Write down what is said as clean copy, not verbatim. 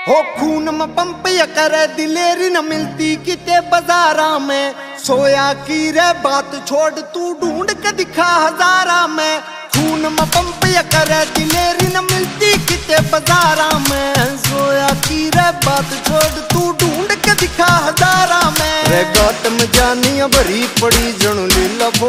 हो खून में पंप या करे दिलेरी न मिलती किते बाजारा में। सोया की रे बात छोड़ तू ढूंढ के दिखा हजारा में। खून में पंप या करे दिलेरी न मिलती किते बाजारा में। सोया की रे बात छोड़ तू ढूंढ के दिखा हजारा में। रे गात में जानिया भरी पड़ी जणु लीला